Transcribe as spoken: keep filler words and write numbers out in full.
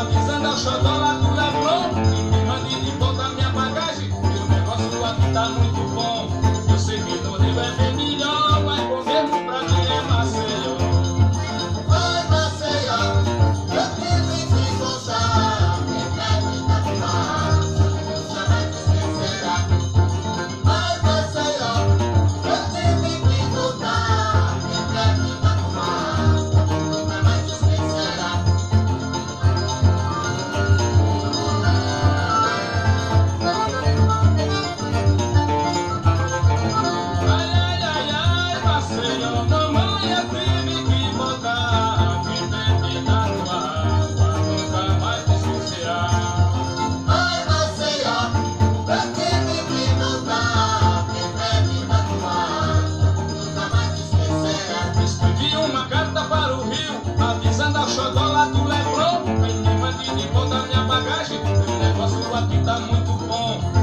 avisando ao xodó lá do Leblon que me mande de volta minha bagagem, que o negócio aqui tá muito bom. Eu sei que no Rio é bem melhor, mas bom mesmo pra mim é Maceió. Oi, Maceió, eu tive que voltar. Quem deve Itapema, nunca mais esquecerá. Oi, Maceió, eu tive que voltar. Quem deve Itapema, nunca mais esquecerá. Ai, ai, ai, ai, Maceió, mamãe, eu tive que voltar. Quem bebe na tua água nunca mais te esquecerá. Oi, Maceió, eu tive que voltar. Quem bebe Itapema, nunca mais esquecerá. Escrevi uma carta para o Rio, avisando ao xodó lá do Leblon que me mande de volta minha bagagem, que o negócio aqui tá muito bom.